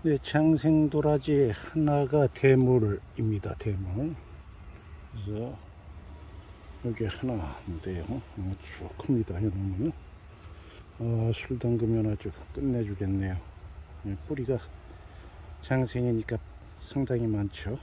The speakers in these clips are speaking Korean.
네, 장생도라지 하나가 대물입니다. 대물. 그래서 여기 하나인데요. 쭉 큽니다. 이놈은 술 담그면 아주 끝내주겠네요. 뿌리가 장생이니까 상당히 많죠.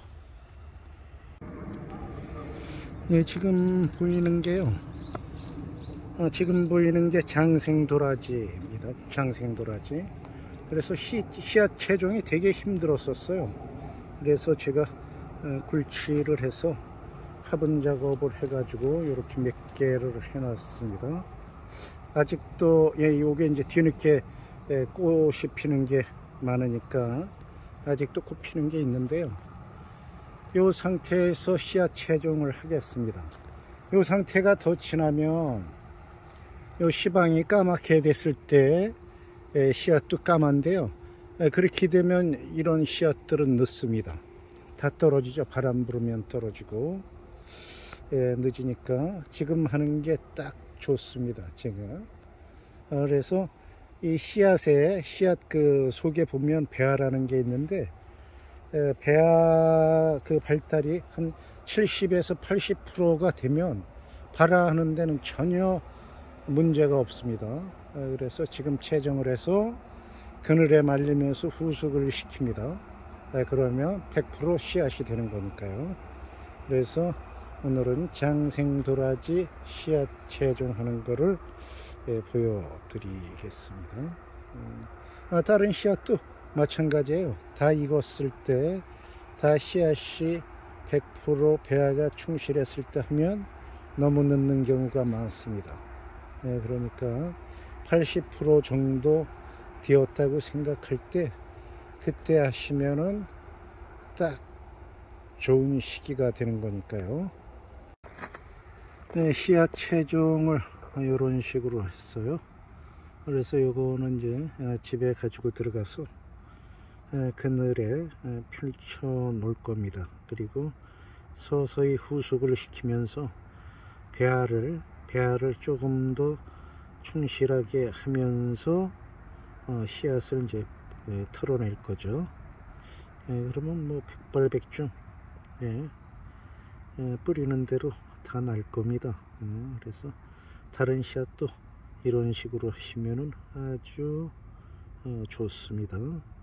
네, 지금 보이는 게요. 지금 보이는 게 장생도라지입니다. 장생도라지. 그래서 씨앗 채종이 되게 힘들었었어요. 그래서 제가 굴치를 해서 화분 작업을 해가지고 이렇게 몇 개를 해놨습니다. 아직도 요게 이제 뒤늦게 꽃이 피는 게 많으니까 아직도 꽃 피는 게 있는데요. 이 상태에서 씨앗 채종을 하겠습니다. 이 상태가 더 지나면 이 시방이 까맣게 됐을 때 씨앗도 까만데요. 그렇게 되면 이런 씨앗들은 늦습니다. 다 떨어지죠. 바람 불으면 떨어지고. 늦으니까 지금 하는 게 딱 좋습니다. 제가 그래서 이 씨앗에 씨앗 그 속에 보면 배아라는 게 있는데 배아 그 발달이 한 70에서 80%가 되면 발아하는 데는 전혀 문제가 없습니다. 그래서 지금 채종을 해서 그늘에 말리면서 후숙을 시킵니다. 그러면 100% 씨앗이 되는 거니까요. 그래서 오늘은 장생도라지 씨앗 채종하는 거를 보여드리겠습니다. 다른 씨앗도 마찬가지예요. 다 익었을 때 다 씨앗이 100% 배아가 충실했을 때 하면 너무 늦는 경우가 많습니다. 그러니까 80% 정도 되었다고 생각할 때 그때 하시면은 딱 좋은 시기가 되는 거니까요. 네, 씨앗 채종을 이런 식으로 했어요. 그래서 요거는 이제 집에 가지고 들어가서 그늘에 펼쳐 놓을 겁니다. 그리고 서서히 후숙을 시키면서 배아를 조금 더 충실하게 하면서 씨앗을 이제 털어낼 거죠. 그러면 뭐 백발백중 뿌리는 대로 다 날 겁니다. 그래서 다른 씨앗도 이런 식으로 하시면은 아주 좋습니다.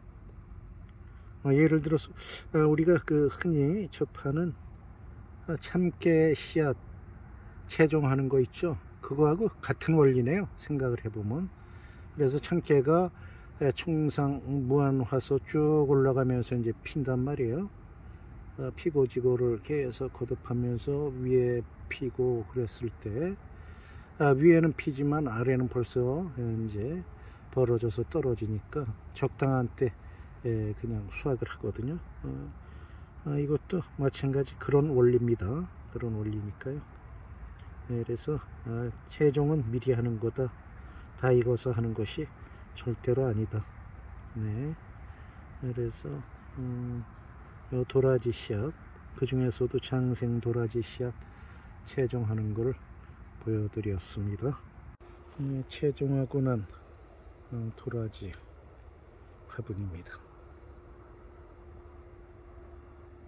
예를 들어서 우리가 그 흔히 접하는 참깨 씨앗 채종하는 거 있죠. 그거하고 같은 원리네요. 생각을 해보면. 그래서 참깨가 총상 무한화소 쭉 올라가면서 이제 핀단 말이에요. 피고 지고를 계속 거듭하면서 위에 피고 그랬을 때 위에는 피지만 아래는 벌써 이제 벌어져서 떨어지니까 적당한 때 그냥 수확을 하거든요. 이것도 마찬가지 그런 원리입니다. 그런 원리니까요. 그래서 채종은 미리 하는 거다. 다 익어서 하는 것이 절대로 아니다. 네. 그래서 요 도라지 씨앗, 그 중에서도 장생 도라지 씨앗 채종하는 걸 보여드렸습니다. 채종하고 난 도라지 화분입니다.